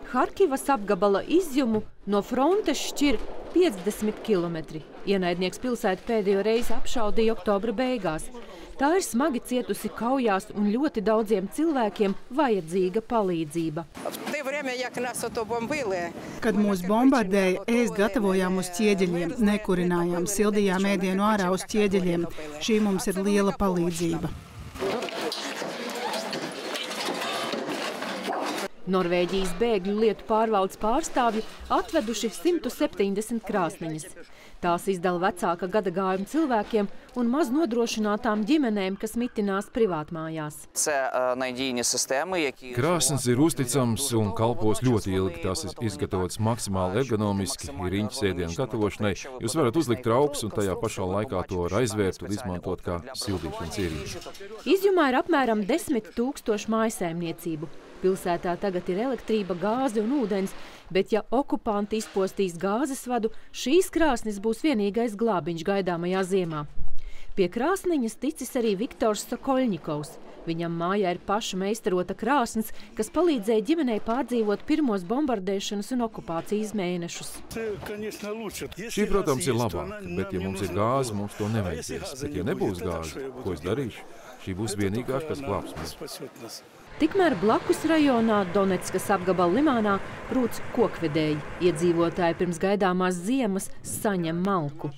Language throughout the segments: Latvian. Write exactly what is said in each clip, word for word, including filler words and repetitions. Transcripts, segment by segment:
Harkivas apgabala Izjumu no frontes šķir piecdesmit kilometri. Ienaidnieks pilsētu pēdējo reizi apšaudīja oktobra beigās. Tā ir smagi cietusi kaujās un ļoti daudziem cilvēkiem vajadzīga palīdzība. Kad mūs bombardēja, ēst gatavojām uz ķieģeļiem, nekurinājām, sildījām ēdienu ārā uz ķieģeļiem. Šī mums ir liela palīdzība. Norvēģijas bēgļu lietu pārvaldes pārstāvji atveduši simt septiņdesmit krāsniņas. Tās izdala vecāka gadagājuma cilvēkiem un maz nodrošinātām ģimenēm, kas mitinās privātmājās. Krāsnes ir uzticams un kalpos ļoti ilgi. Tās ir izgatavotas maksimāli ergonomiski, ir riņķis ēdienu gatavošanai. Jūs varat uzlikt traukus un tajā pašā laikā to var aizvērt un izmantot kā sildīšanas ierīci. Izjumā ir apmēram desmit tūkstoši mājsaimniecību. Pilsētā tagad ir elektrība, gāze un ūdens, bet ja okupanti izpostīs gāzes vadu, šīs krāsnis būs vienīgais glābiņš gaidāmajā ziemā. Pie krāsniņas ticis arī Viktors Sokoļņikovs. Viņam mājā ir paša meistarota krāsns, kas palīdzēja ģimenei pārdzīvot pirmos bombardēšanas un okupācijas mēnešus. Šī, protams, ir labāka, bet ja mums ir gāze, mums to nevajadzēs. Bet ja nebūs gāze, ko es darīšu? Šī būs vienīgā, kas glābs mūs. Tikmēr blakus rajonā Donetskas apgabala Limānā brūc kokvedēji. Iedzīvotāji pirms gaidāmās ziemas saņem malku.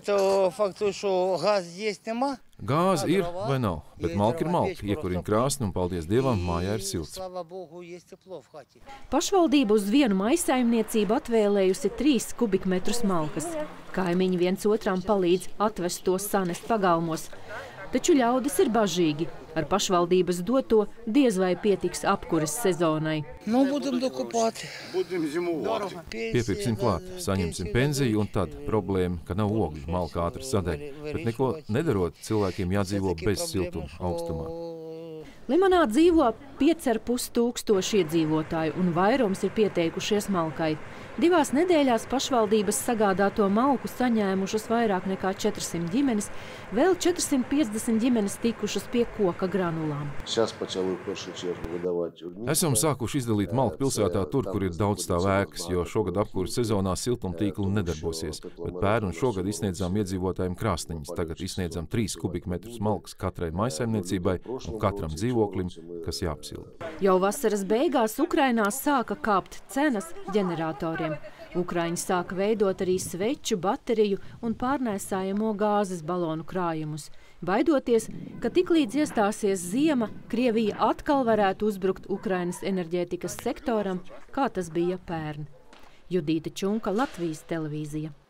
Gāze ir vai nav, bet malka ir malka. Iekurina krāsni un, paldies Dievam, mājā ir silts. Pašvaldība uz vienu maisaimniecību atvēlējusi trīs kubikmetrus malkas. Kaimiņi viens otram palīdz atvest to sanest pagalmos. Taču ļaudis ir bažīgi. Ar pašvaldības doto diez vai pietiks apkuras sezonai. Nu, budem dokupāti. Piepirksim klāt, saņemsim pensiju un tad problēma, ka nav ogļu, malka ātri sadeg. Bet neko nedarot, cilvēkiem jādzīvo bez siltuma augstumā. Limanā dzīvo pieci ar pus tūkstoši iedzīvotāju un vairums ir pieteikušies malkai. Divās nedēļās pašvaldības sagādāto malku saņēmušas vairāk nekā četrsimt ģimenes, vēl četrsimt piecdesmit ģimenes tikušas pie koka granulām. Esam sākuši izdalīt malku pilsētā tur, kur ir daudz stāv ēkas, jo šogad apkuras sezonā siltumtīkli nedarbosies, bet pērn un šogad izsniedzām iedzīvotājiem krāsniņas. Tagad izsniedzam trīs kubikmetrus malkas katrai maisaimniecībai un katram dzīvoklim, kas jāapsilda. Jau vasaras beigās Ukrainā sāka kāpt cenas ģeneratoriem. Ukraiņi sāka veidot arī sveču, bateriju un pārnēsājamo gāzes balonu krājumus. Baidoties, ka tiklīdz iestāsies ziema, Krievija atkal varētu uzbrukt Ukrainas enerģētikas sektoram, kā tas bija pērn. Judīta Čunka, Latvijas televīzija.